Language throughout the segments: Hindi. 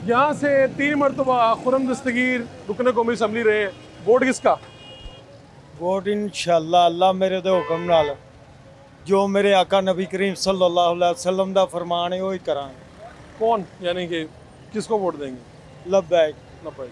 यहाँ से 3 मरतबा खुर्रम दस्तगीर रुकन कौमी असम्बली रहे हैं। वोट किसका? वोट इंशाअल्लाह अल्लाह मेरे दे हुक्म नाल जो मेरे आका नबी करीम सल्लल्लाहु अलैहि वसल्लम दा फरमान है वही करांगे। कौन यानी कि किसको वोट देंगे? लब्बैक। लब्बैक।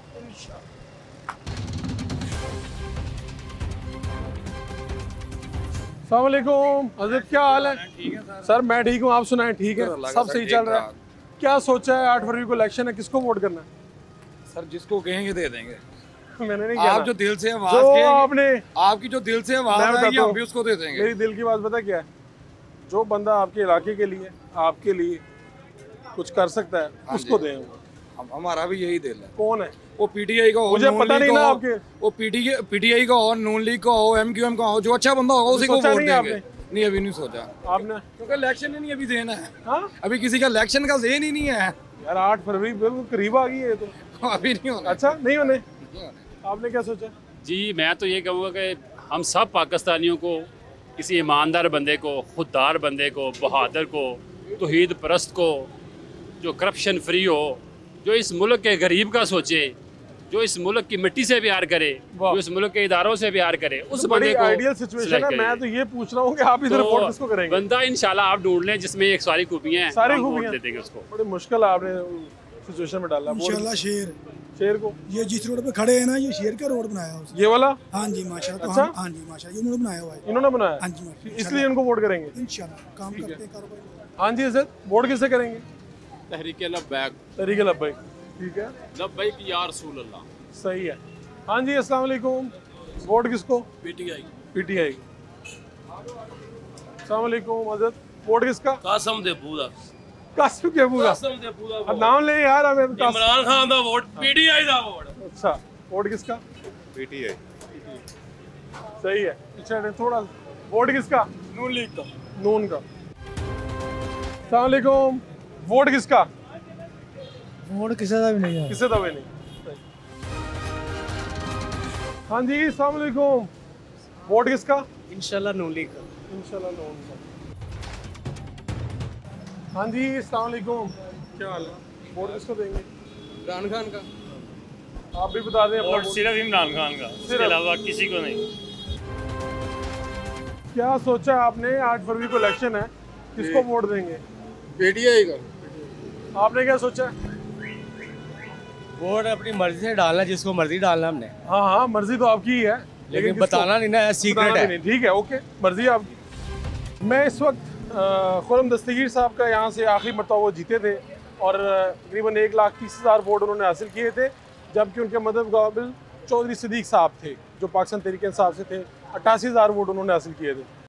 अस्सलाम वालेकुम हज़रत, क्या हाल है? ठीक है सर मैं ठीक हूँ, आप सुनाएं? ठीक है, सब सही चल रहा है। क्या सोचा है? 8 फरवरी को इलेक्शन है, किसको वोट करना है? सर जिसको कहेंगे दे देंगे। मैंने नहीं आप कहा। जो दिल से जो आवाज कहेंगे, आपने आपकी जो दिल से आवाज मैं आएगी बताता हम हूँ, भी उसको दे देंगे। मेरी दिल की बात पता क्या है? जो बंदा आपके इलाके के लिए, आपके लिए कुछ कर सकता है उसको दें। हमारा भी यही दिल है। कौन है? वो पीटीआई का हो, मुझे नून पता लीग नहीं का ना हो, आपके। वो पीटीआई का हो, नून लीग का हो, एमक्यूएम का हो, जो अच्छा बंदा होगा उसी को सोचा वोट नहीं देंगे। आपने? नहीं अभी नहीं सोचा, आपने? क्योंकि इलेक्शन ही नहीं अभी देना है। हाँ अभी किसी का इलेक्शन का ज़हन ही नहीं है। यार 8 फरवरी बिल्कुल करीब आ गई है तो। अभी नहीं होना। अच्छा नहीं होने? नहीं होना। आपने क्या सोचा? जी मैं तो ये कहूँगा कि हम सब पाकिस्तानियों को, किसी ईमानदार बंदे को, खुददार बंदे को, बहादुर को, तौहीद परस्त को, जो करप्शन फ्री हो, जो इस मुल्क के गरीब का सोचे, जो इस मुल्क की मिट्टी से प्यार करे, जो इस मुल्क के इदारों से प्यार करे, उस तो बड़ी बंदे को आइडियल सिचुएशन है। select मैं करिए। तो ये पूछ रहा हूँ कि आप इधर वोट किसको करेंगे? बंदा इंशाल्लाह आप ढूंढ लें जिसमें एक सारी खूबियाँ हैं, सारी हम वोट खूबियाँ? दे देंगे उसको। बड़ी मुश्किल आपने सिचुएशन में डाला। वोट इंशाल्लाह शेर शेर को? ये जिस रोड पे खड़े हैं ना, ये शेर का रोड बनाया उसने। ये वाला? हाँ जी माशा। तो अच्छा? हाँ जी माशा, ये उन्होंने बनाया हुआ है। इन्होंने बनाया? हाँ जी माशा। इसलिए इनको वोट करेंगे? इंशाल्लाह काम करते हैं कारोबार। हाँ जी इज्जत, वोट किससे करेंगे? तहरीके लब्बैक तरीके लब्बैक। ठीक है, लब्बैक या रसूल अल्लाह। सही है। हाँ जी अस्सलाम वालेकुम, वोट किसको? PTI PTI. अस्सलाम वालेकुम हज़रत, वोट किसका? कासम दे पूरा कासिम केबूगा। कासम दे पूरा अब नाम ले यार हमें। इमरान खान दा वोट पीटीआई दा वोट। अच्छा, वोट किसका? पीटीआई। सही है। पीछे हटें थोड़ा। वोट किसका? नून लीग का। नून का। अस्सलाम वालेकुम, वोट किसका? वोट किसी का भी नहीं है। किसे दबे नहीं। हाँ जी अस्सलाम वालेकुम, वोट किसका? इंशाल्लाह नून लीग का। इंशाल्लाह नून का। हाँ जी अस्सलाम वालेकुम, क्या हाल है? वोट किसको देंगे? इमरान खान का। आप भी बता दें अपना वोट। सिर्फ इमरान खान का, इसके अलावा किसी को नहीं। क्या सोचा आपने? 8 फरवरी को इलेक्शन है, किसको वोट देंगे? पीटीआई का। आपने क्या सोचा? वोट अपनी मर्जी से डालना, जिसको मर्जी डालना हमने, हाँ हाँ मर्जी तो आपकी ही है, लेकिन किसको? बताना नहीं ना, सीक्रेट बताना है। भी नहीं। ठीक है, ओके, मर्जी आपकी। मैं इस वक्त खुर्रम दस्तगीर साहब का यहाँ से आखिरी मरतबा वो जीते थे और तकरीबन 1,30,000 वोट उन्होंने हासिल किए थे, जबकि उनके मदद काबिल चौधरी सिद्दीक साहब थे जो पाकिस्तान तहरीक इंसाफ से थे, 88,000 वोट उन्होंने हासिल किए थे।